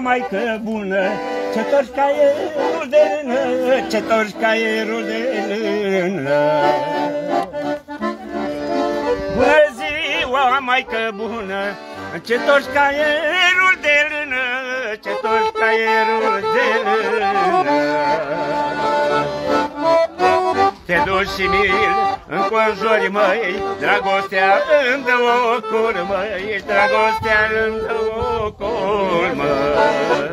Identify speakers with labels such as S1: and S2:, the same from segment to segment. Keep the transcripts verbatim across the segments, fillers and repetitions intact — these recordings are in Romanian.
S1: maică bună, ce torci caierul de lână, ce torci caierul de lână. Bună ziua, maică bună, ce torci caierul de lână, ce torci caierul de lână. Te duci și mi-l înconjori, măi, dragostea îmi dă ocul, măi, dragostea îmi dă ocul, măi.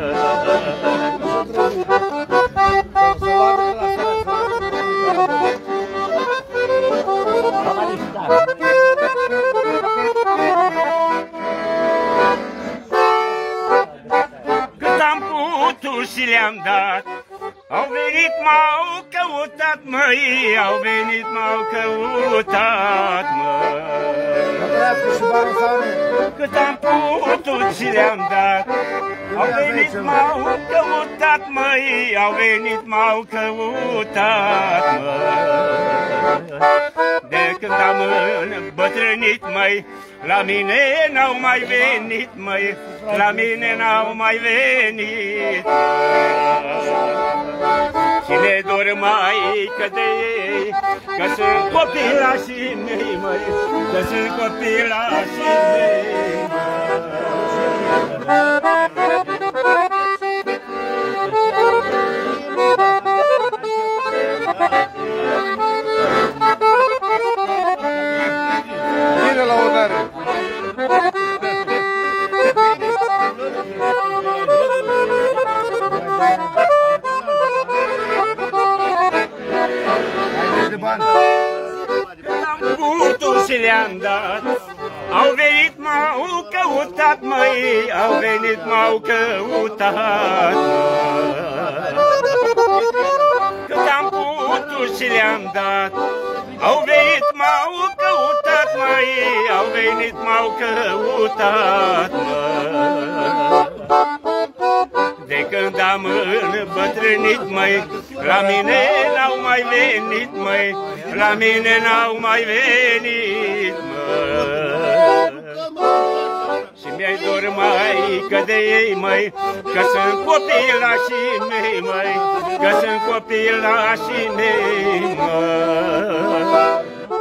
S1: Cât am putut și le-am dat, au venit, m-au căutat, măi, au venit, m-au căutat, măi. Cât am putut și le-am dat, au venit, m-au căutat, măi, au venit, m-au căutat, măi. De când am îmbătrânit, măi, la mine n-au mai venit, măi, la mine n-au mai venit, și le dor maică de ei, că sunt copilașii mei, măi, că sunt copilașii mei,
S2: Bine la odare!
S1: Am putut și le-am dat, au venit, m-au căutat, măi, au venit, m-au căutat, măi. Cât am putut și le-am dat, au venit, m-au căutat, măi, au venit, m-au căutat, măi. De când am îmbătrânit, măi, la mine n-au mai venit, măi, la mine n-au mai venit, măi. Și mi-ai dor, maică de ei, măi, că sunt copilașii mei, măi, că sunt copilașii mei, măi.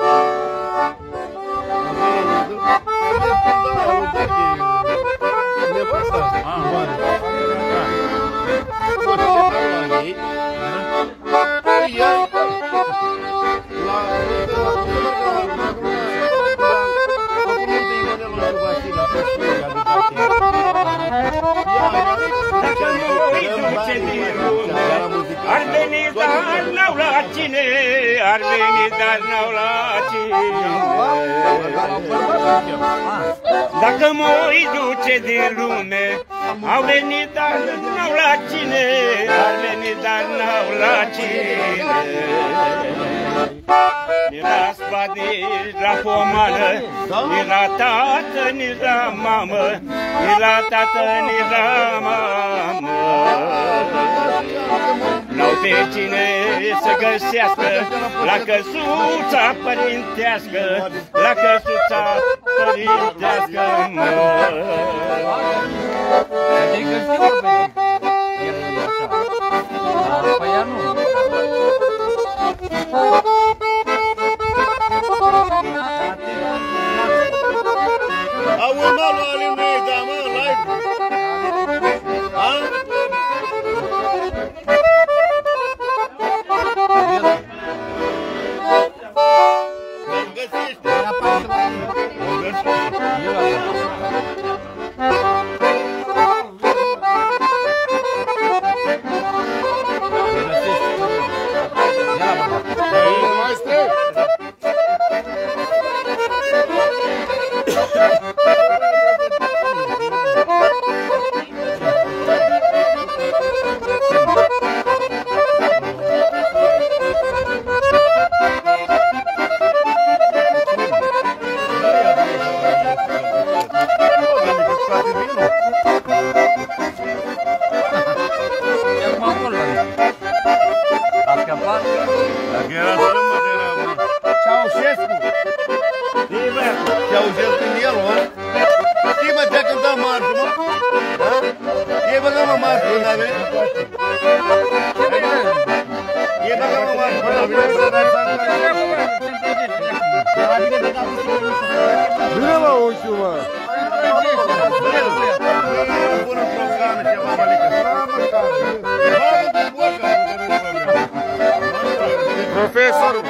S1: Ar veni, dar n-au la cine, ar veni, dar n-au la cine. Dacă mă-i duce din lume, au venit, dar n-au la cine, ar veni, dar n-au la cine. Ni la spat, ni la pomană, ni la tată, ni la mamă, ni la tată, ni la mamă. N-au pe cine să găsească la căsuța părintească, la căsuța părintească, mă.
S2: Au urmat lui Alin Meida, mă, live! Ha? Îl găsește! Îl găsește! Mai grave? E dacă mă mai până la bine să dai să
S3: Bine, mă, unchiul, mă!
S2: bună programă, ceva mălică.
S3: Profesorul!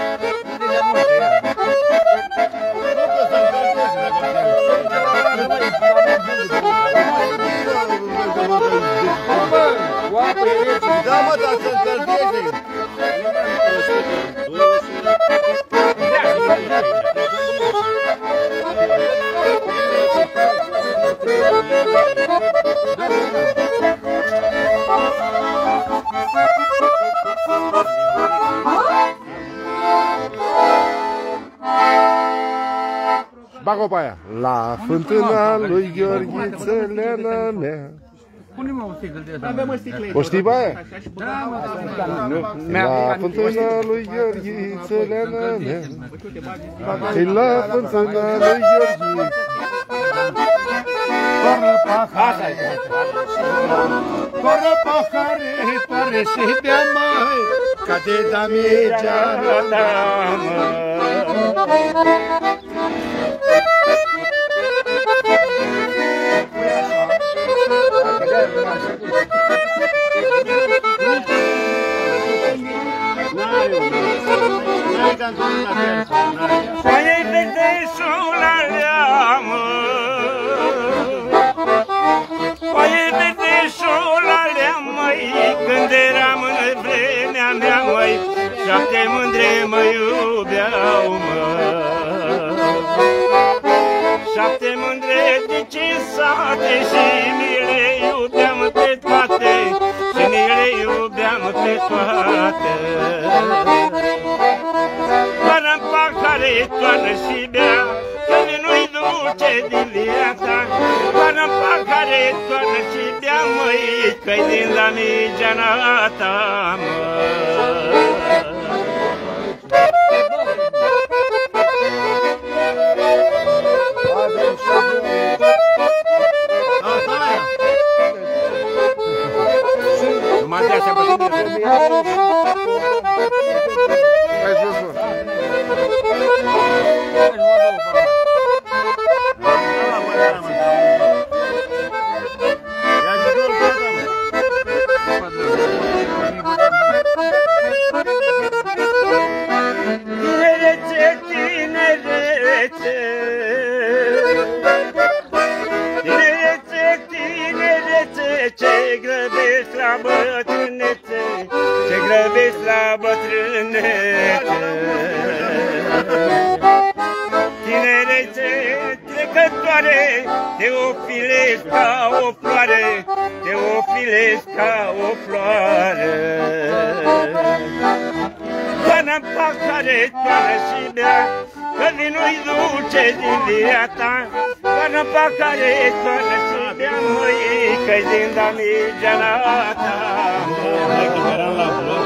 S2: Da, mă, dar să încălzeze.
S3: Bag-o pe aia. La fântâna lui Gheorghiță, Leana mea.
S4: Pune-mă o sticlă de asta.
S3: O știi pe aia?
S4: Da, mă, da.
S3: La fântâna lui Gheorghiță, Leana mea. La fântâna lui Gheorghiță.
S2: Coră pahare, coră pahare, pare și bea mai, ca de da mea
S1: Păi verdeșul aleamă, păi verdeșul aleamă, măi, când eram în vremea mea, măi, șapte mândre mă iubeau, mă. Șapte mândre din cinci sate și mi le iubeam pe toate, și mi le iubeam pe toate. Toară-n pahare, toară și bea, că nu-i duce din viața. Toară-n pahare, toară și bea, măi, că-i din Damigeana ta, mă. Numai de așa bătămâne.
S3: Hai jos, mă.
S1: Tinerețe, tinerețe, tinerețe, tinerețe, ce grăbești la bătrânețe, ce grăbești la bătrânețe. Tinerețe trecătoare, te ofilești ca o floare, te ofilești ca o floare. Toară-n pahare, toară și bea, că vinul-i duce din viața. Toară-n pahare, toară și bea, măi, că-i din Damigeana ta.
S2: Hai că eram la bloc.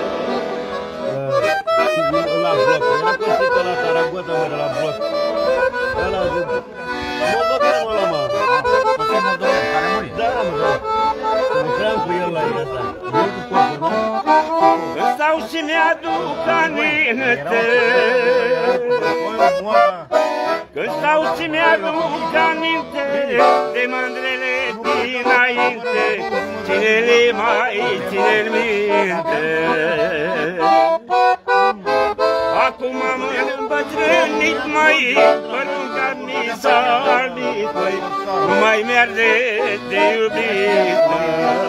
S2: La bloc. Era căsită la Taragota, mă, de la bloc. Ăla de... Moldovean, mă, la mă.
S4: Asta e moldovean, care a murit.
S2: Da, mă, da. Lucram cu el la el asta. Eu cu copul, da?
S1: Stau și mi-aduc aminte, că stau și mi-aduc aminte de mândrele dinainte, cine le mai ține-n minte. Acum am îmbătrânit, măi, părunca mi s-a albit, măi, nu mai mi-arde de iubit, măi.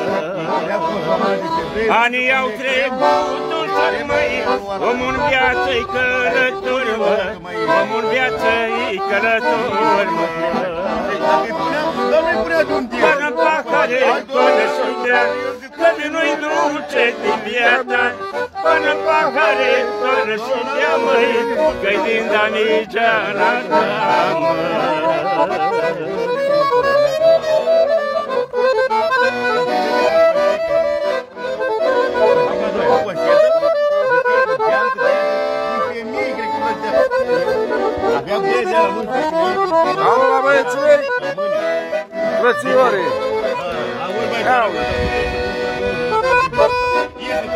S1: Anii au trecut ușor, măi, omul în viață-i călător, mă, omul în viață-i călător, mă. Toară-n pahare, toară și bea, că nu-i duce din viața. Toară-n pahare, toară și bea, măi, că-i din Damigeana ta, mă.
S3: Alo, la băieții! Frățiorii!
S2: Auzi, mai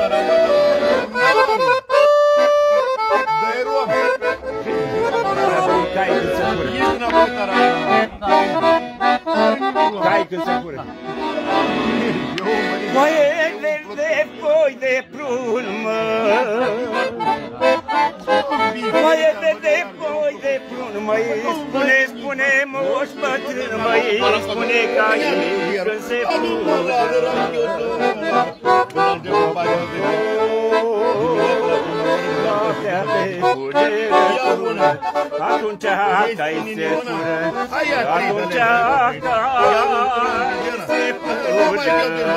S2: Dă-i rom.
S1: Cai când se fură.
S2: Ești înapoi, Taragoda.
S1: Cai când se fură. Foaie verde, foi de prun, mă. Foaie verde, foi de prun, măi. Spune, spune, moș bătrân, măi. Spune ca ei când se fură. Noaptea pe fugere, atunci cai se fură. Atunci cai se fură.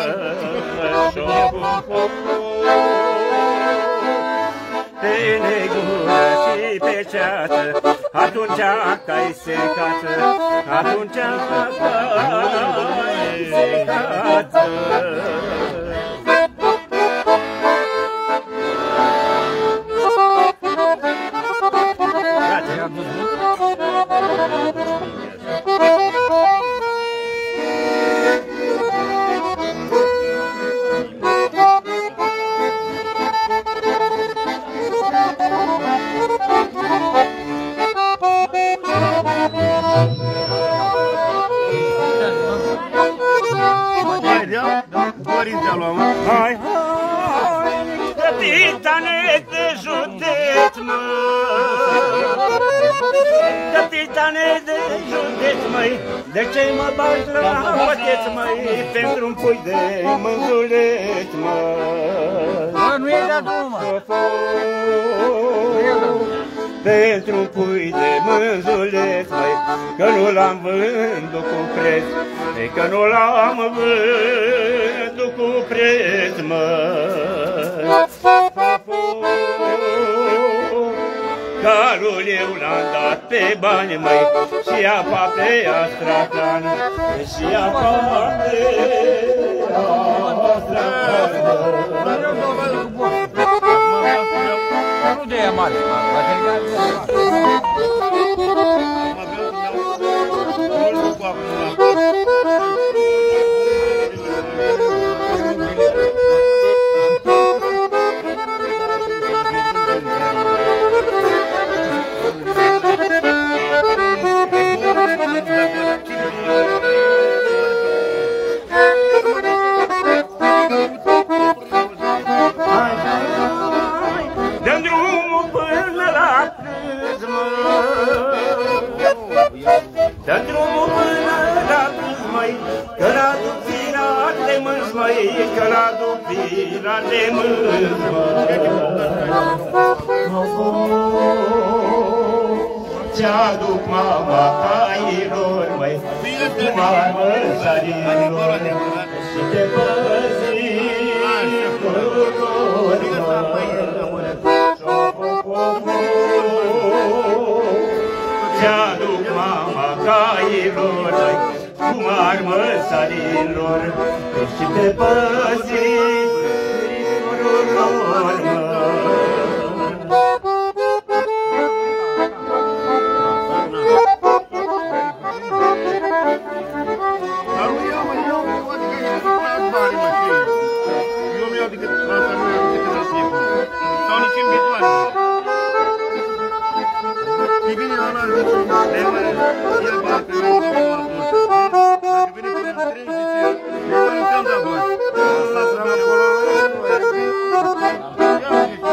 S1: Pe negură și pe ceață, atunci cai se cață, atunci cai se cață.
S2: Părintea luam,
S1: Hai, hai, tătitane de județ, mă. Tătitane de județ, măi, de ce mă bagi la băteț, măi, pentru-un pui de mânzuleț, mă.
S4: Bă, nu e de acum.
S1: Pentru-un pui de mânzuleț, măi, că nu l-am vândut cu preț, că nu l-am vândut cu preț, măi. Calul eu l-am dat pe bani, măi, și apa pe astracan, și apa pe astracan.
S4: Nu de ea mare, va termina.
S1: Dă-mi drumul până la prânz, mă. Dă-mi drumul până la prânz, măi, că l-aduc firat de mânz, măi, că l-aduc firat de mânz, măi. Ce-aduc mama cailor, măi, cum ar măsarilor, și te păzi cu lor, măi. Ce-aduc mama cailor, măi, cum ar măsarilor, și te păzi cu lor, măi.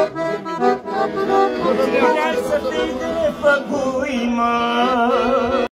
S1: Să fii de făgui, mă.